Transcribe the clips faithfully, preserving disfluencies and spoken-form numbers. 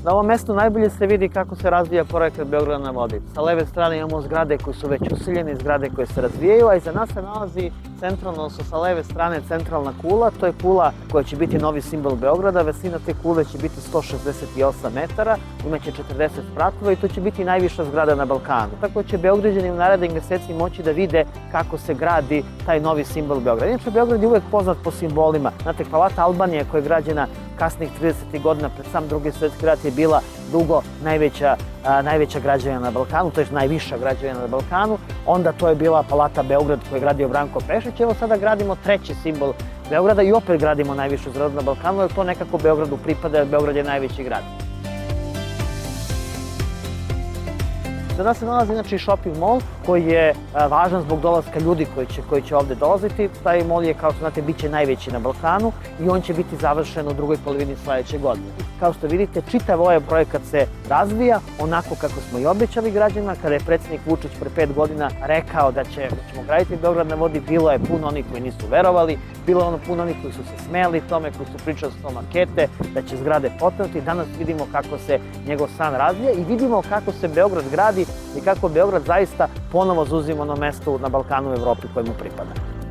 Na ovom mestu najbolje se vidi kako se razvija projekat Beograd na vodi. Sa leve strane imamo zgrade koje su već useljene, zgrade koje se razvijaju, a iza nas se nalazi centralno, odnosno sa leve strane centralna kula. To je kula koja će biti novi simbol Beograda. Visina te kule će biti sto šezdeset osam metara, imaće četrdeset spratova i to će biti najviša zgrada na Balkanu. Tako će Beograđani u narednih meseci moći da vide kako se gradi taj novi simbol Beograda. Inače, Beograd je uvek poznat po simbolima. Znate, Palata Albanije koja je građena kasnih tridesetih godina pred sam Drugi svetski rat je bila dugo najveća, a, najveća građevina na Balkanu, to je najviša građevina na Balkanu. Onda to je bila Palata Beograd koju je gradio Branko Pešić. Evo sada gradimo treći simbol Beograda i opet gradimo najvišu zgradu na Balkanu, jer to nekako Beogradu pripada, jer Beograd je najveći grad. Za nas se nalazi inače i shopping mall koji je važan zbog dolaska ljudi koji će, koji će ovde dolaziti. Taj mall je, kao što znate, bit će najveći na Balkanu i on će biti završen u drugoj polovini sledeće godine. Kao što vidite, čitav ovaj projekat se razvija onako kako smo i obećali građanima. Kada je predsjednik Vučić pre pet godina rekao da, će, da ćemo graditi Beograd na vodi, bilo je puno onih koji nisu verovali, bilo je ono puno onih koji su se smeli tome, koji su pričali s tom makete, da će zgrade potonuti. Danas vidimo kako se njegov san razvija i vidimo kako se Beograd gradi i kako Beograd zaista ponovo zauzima ono mesto na Balkanu u Evropi koje mu pripada.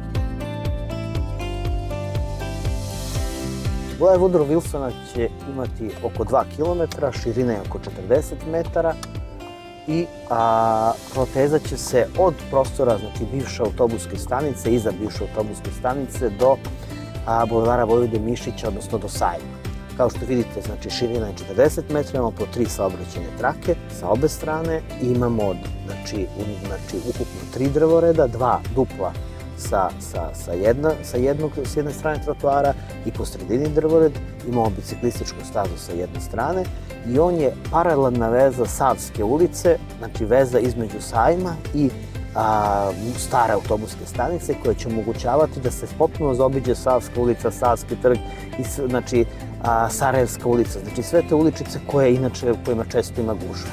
Boulevard Woodrow Wilsona će imati oko dva kilometra, širina je oko četrdeset metara i a, proteza će se od prostora, znači bivše autobuske stanice, iza bivše autobuske stanice do a, bulevara Vojvode Mišića, odnosno do Sajma. Kao što vidite, znači širina je četrdeset metara, imamo po tri saobraćajne trake sa obe strane, imamo znači, znači, ukupno tri drvoreda, dva dupla sa, sa, sa, jedna, sa, jednog, s jedne strane trotoara i po sredini drvored, imamo biciklističku stazu sa jedne strane i on je paralelna veza Savske ulice, znači veza između Sajma i a, stare autobuske stanice koja će omogućavati da se potpuno zaobiđe Savska ulica, Savski trg i znači a, Sarajevska ulica, znači sve te uličice koje inače u kojima često ima gužve.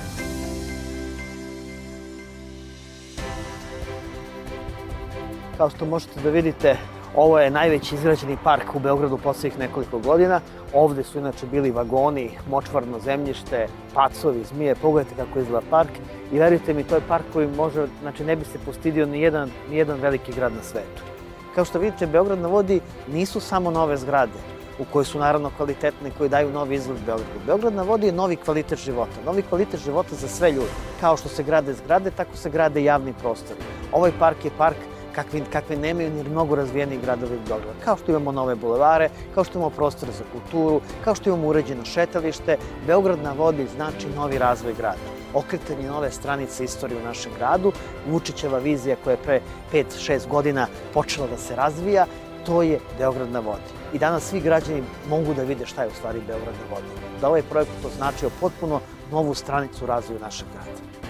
Kao što možete da vidite, ovo je najveći izgrađeni park u Beogradu poslednjih nekoliko godina. Ovde su inače bili vagoni, močvarno zemljište, pacovi, zmije. Pogledajte kako izgleda park i verujte mi, to je park koji može, znači ne bi se postidio ni jedan, ni jedan veliki grad na svetu. Kao što vidite, Beograd na vodi nisu samo nove zgrade, u koje su naravno kvalitetne i koji daju novi izgled Beogradu. Beograd na vodi je novi kvalitet života, novi kvalitet života za sve ljude. Kao što se grade zgrade, tako se grade javni prostori. Ovaj park je park kakve, kakve nemaju ni mnogo razvijeniji gradovi u Beogradu. Kao što imamo nove bulevare, kao što imamo prostore za kulturu, kao što imamo uređeno šetalište, Beograd na vodi znači novi razvoj grada. Okretanje nove stranice istorije u našem gradu, Vučićeva vizija koja je pre pet šest godina počela da se razvija, to je Beograd na vodi. I danas svi građani mogu da vide šta je u stvari Beograd na vodi. Da ovaj projekat označio potpuno novu stranicu u razvoju našeg grada.